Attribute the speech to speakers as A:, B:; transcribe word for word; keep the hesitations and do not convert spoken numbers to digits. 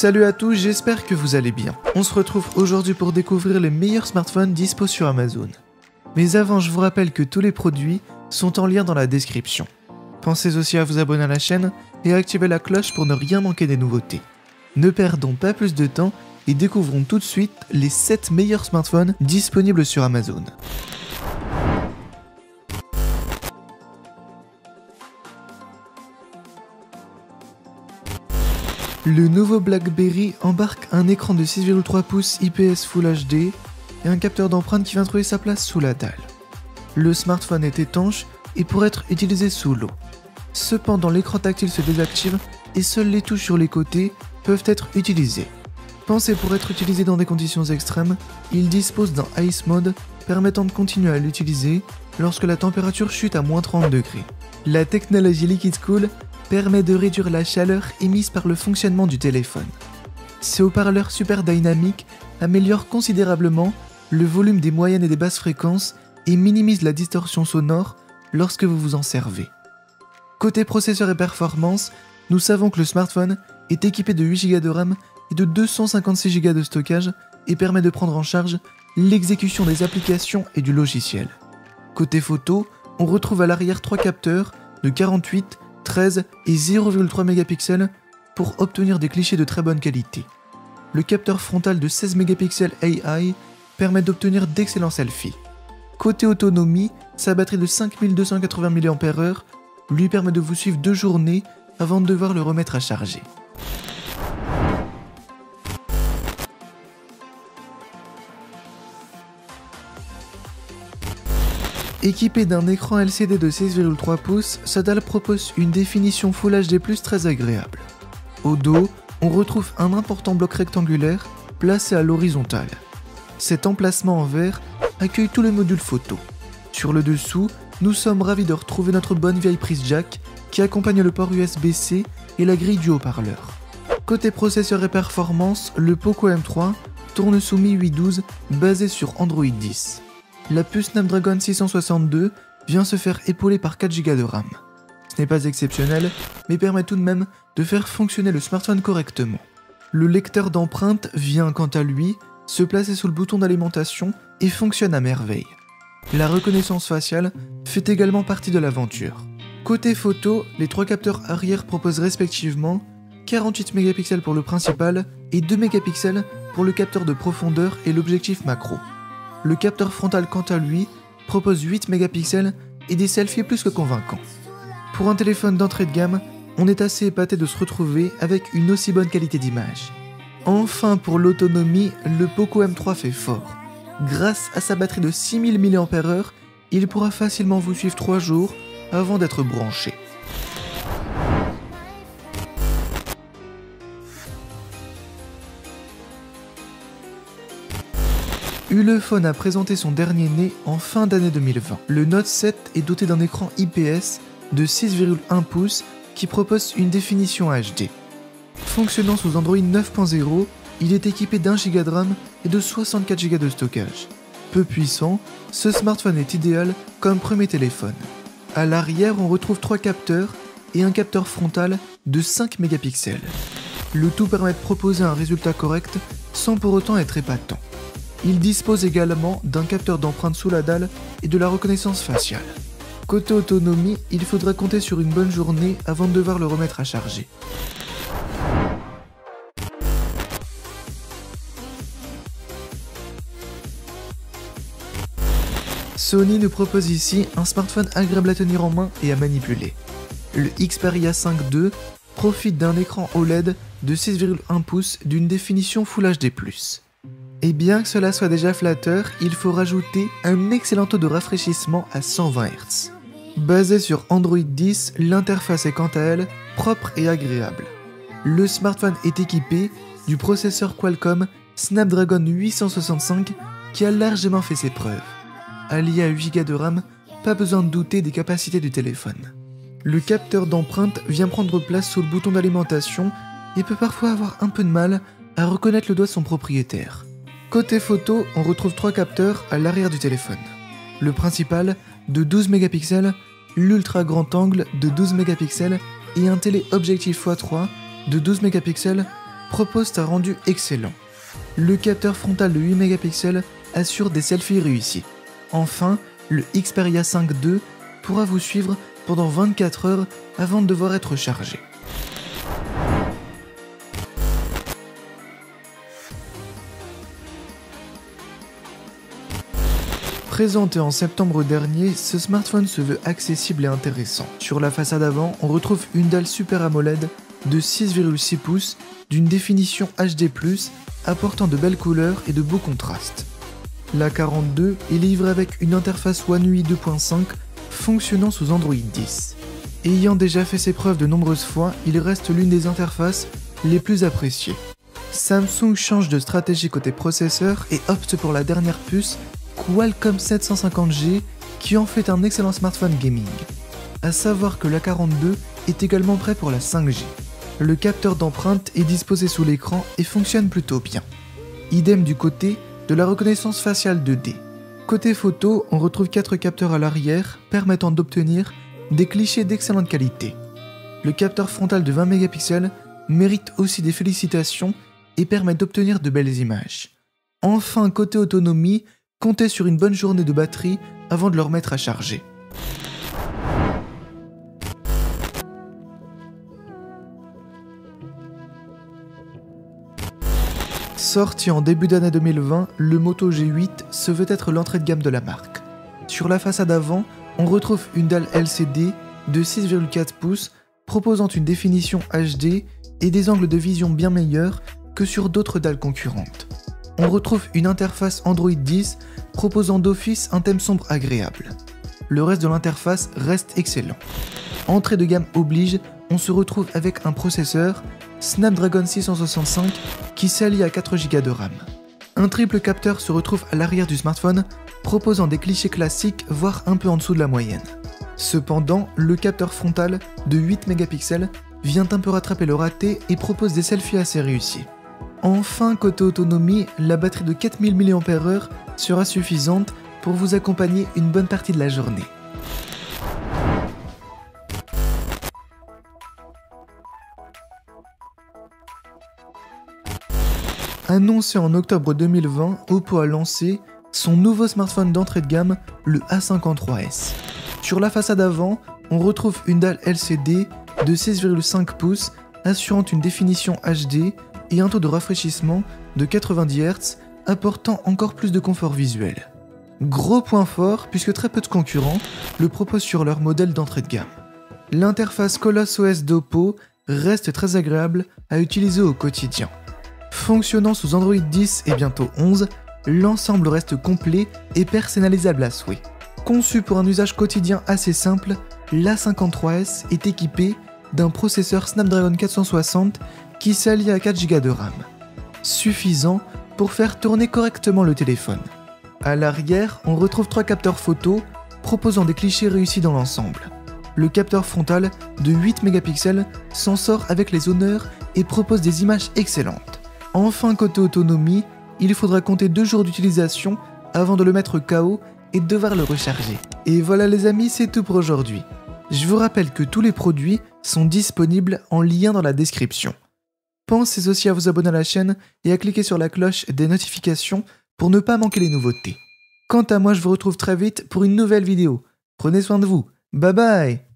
A: Salut à tous, j'espère que vous allez bien. On se retrouve aujourd'hui pour découvrir les meilleurs smartphones dispo sur Amazon. Mais avant, je vous rappelle que tous les produits sont en lien dans la description. Pensez aussi à vous abonner à la chaîne et à activer la cloche pour ne rien manquer des nouveautés. Ne perdons pas plus de temps et découvrons tout de suite les sept meilleurs smartphones disponibles sur Amazon. Le nouveau BlackBerry embarque un écran de six virgule trois pouces I P S Full H D et un capteur d'empreinte qui vient trouver sa place sous la dalle. Le smartphone est étanche et pourrait être utilisé sous l'eau. Cependant, l'écran tactile se désactive et seules les touches sur les côtés peuvent être utilisées. Pensé pour être utilisé dans des conditions extrêmes, il dispose d'un Ice Mode permettant de continuer à l'utiliser lorsque la température chute à moins trente degrés. La technologie Liquid Cool permet de réduire la chaleur émise par le fonctionnement du téléphone. Ces haut-parleurs super dynamiques améliorent considérablement le volume des moyennes et des basses fréquences et minimisent la distorsion sonore lorsque vous vous en servez. Côté processeur et performance, nous savons que le smartphone est équipé de huit giga de RAM et de deux cent cinquante-six giga de stockage et permet de prendre en charge l'exécution des applications et du logiciel. Côté photo, on retrouve à l'arrière trois capteurs de quarante-huit, treize et zéro virgule trois mégapixels pour obtenir des clichés de très bonne qualité. Le capteur frontal de seize mégapixels A I permet d'obtenir d'excellents selfies. Côté autonomie, sa batterie de cinq mille deux cent quatre-vingts milliampères heure lui permet de vous suivre deux journées avant de devoir le remettre à charger. Équipé d'un écran L C D de six virgule trois pouces, sa dalle propose une définition Full H D plus, très agréable. Au dos, on retrouve un important bloc rectangulaire placé à l'horizontale. Cet emplacement en verre accueille tous les modules photo. Sur le dessous, nous sommes ravis de retrouver notre bonne vieille prise jack qui accompagne le port U S B C et la grille du haut-parleur. Côté processeur et performance, le Poco M trois tourne sous M I huit douze basé sur Android dix. La puce Snapdragon six cent soixante-deux vient se faire épauler par quatre giga de RAM. Ce n'est pas exceptionnel, mais permet tout de même de faire fonctionner le smartphone correctement. Le lecteur d'empreintes vient quant à lui se placer sous le bouton d'alimentation et fonctionne à merveille. La reconnaissance faciale fait également partie de l'aventure. Côté photo, les trois capteurs arrière proposent respectivement quarante-huit mégapixels pour le principal et deux mégapixels pour le capteur de profondeur et l'objectif macro. Le capteur frontal quant à lui propose huit mégapixels et des selfies plus que convaincants. Pour un téléphone d'entrée de gamme, on est assez épaté de se retrouver avec une aussi bonne qualité d'image. Enfin, pour l'autonomie, le Poco M trois fait fort. Grâce à sa batterie de six mille milliampères heure, il pourra facilement vous suivre trois jours avant d'être branché. Ulefone a présenté son dernier né en fin d'année deux mille vingt. Le Note sept est doté d'un écran I P S de six virgule un pouces qui propose une définition H D. Fonctionnant sous Android neuf point zéro, il est équipé d'un giga de RAM et de soixante-quatre giga de stockage. Peu puissant, ce smartphone est idéal comme premier téléphone. À l'arrière, on retrouve trois capteurs et un capteur frontal de cinq mégapixels. Le tout permet de proposer un résultat correct sans pour autant être épatant. Il dispose également d'un capteur d'empreinte sous la dalle et de la reconnaissance faciale. Côté autonomie, il faudra compter sur une bonne journée avant de devoir le remettre à charger. Sony nous propose ici un smartphone agréable à tenir en main et à manipuler. Le Xperia cinq deux profite d'un écran O L E D de six virgule un pouces d'une définition Full H D plus. Et bien que cela soit déjà flatteur, il faut rajouter un excellent taux de rafraîchissement à cent vingt hertz. Basé sur Android dix, l'interface est quant à elle propre et agréable. Le smartphone est équipé du processeur Qualcomm Snapdragon huit cent soixante-cinq qui a largement fait ses preuves. Allié à huit giga de RAM, pas besoin de douter des capacités du téléphone. Le capteur d'empreinte vient prendre place sous le bouton d'alimentation et peut parfois avoir un peu de mal à reconnaître le doigt de son propriétaire. Côté photo, on retrouve trois capteurs à l'arrière du téléphone. Le principal de douze mégapixels, l'ultra grand angle de douze mégapixels et un téléobjectif fois trois de douze mégapixels proposent un rendu excellent. Le capteur frontal de huit mégapixels assure des selfies réussis. Enfin, le Xperia cinq deux pourra vous suivre pendant vingt-quatre heures avant de devoir être chargé. Présenté en septembre dernier, ce smartphone se veut accessible et intéressant. Sur la façade avant, on retrouve une dalle Super AMOLED de six virgule six pouces d'une définition H D plus, apportant de belles couleurs et de beaux contrastes. L'A quarante-deux est livré avec une interface One U I deux point cinq fonctionnant sous Android dix. Ayant déjà fait ses preuves de nombreuses fois, il reste l'une des interfaces les plus appréciées. Samsung change de stratégie côté processeur et opte pour la dernière puce Qualcomm sept cent cinquante G qui en fait un excellent smartphone gaming. A savoir que l'A quarante-deux est également prêt pour la cinq G. Le capteur d'empreinte est disposé sous l'écran et fonctionne plutôt bien. Idem du côté de la reconnaissance faciale deux D. Côté photo, on retrouve quatre capteurs à l'arrière permettant d'obtenir des clichés d'excellente qualité. Le capteur frontal de vingt mégapixels mérite aussi des félicitations et permet d'obtenir de belles images. Enfin, côté autonomie, comptez sur une bonne journée de batterie avant de le remettre à charger. Sorti en début d'année deux mille vingt, le Moto G huit se veut être l'entrée de gamme de la marque. Sur la façade avant, on retrouve une dalle L C D de six virgule quatre pouces proposant une définition H D et des angles de vision bien meilleurs que sur d'autres dalles concurrentes. On retrouve une interface Android dix proposant d'office un thème sombre agréable. Le reste de l'interface reste excellent. Entrée de gamme oblige, on se retrouve avec un processeur Snapdragon six cent soixante-cinq qui s'allie à quatre gigas de RAM. Un triple capteur se retrouve à l'arrière du smartphone, proposant des clichés classiques, voire un peu en dessous de la moyenne. Cependant, le capteur frontal de huit mégapixels vient un peu rattraper le raté et propose des selfies assez réussis. Enfin, côté autonomie, la batterie de quatre mille milliampères heure sera suffisante pour vous accompagner une bonne partie de la journée. Annoncé en octobre deux mille vingt, Oppo a lancé son nouveau smartphone d'entrée de gamme, le A cinquante-trois S. Sur la façade avant, on retrouve une dalle L C D de six virgule cinq pouces assurant une définition H D et un taux de rafraîchissement de quatre-vingt-dix hertz, apportant encore plus de confort visuel. Gros point fort puisque très peu de concurrents le proposent sur leur modèle d'entrée de gamme. L'interface ColosOS d'Oppo reste très agréable à utiliser au quotidien. Fonctionnant sous Android dix et bientôt onze, l'ensemble reste complet et personnalisable à souhait. Conçu pour un usage quotidien assez simple, l'A cinquante-trois S est équipé d'un processeur Snapdragon quatre cent soixante qui s'allie à quatre gigas de RAM, suffisant pour faire tourner correctement le téléphone. À l'arrière, on retrouve trois capteurs photo proposant des clichés réussis dans l'ensemble. Le capteur frontal de huit mégapixels s'en sort avec les honneurs et propose des images excellentes. Enfin, côté autonomie, il faudra compter deux jours d'utilisation avant de le mettre K O et de devoir le recharger. Et voilà les amis, c'est tout pour aujourd'hui. Je vous rappelle que tous les produits sont disponibles en lien dans la description. Pensez aussi à vous abonner à la chaîne et à cliquer sur la cloche des notifications pour ne pas manquer les nouveautés. Quant à moi, je vous retrouve très vite pour une nouvelle vidéo. Prenez soin de vous. Bye bye!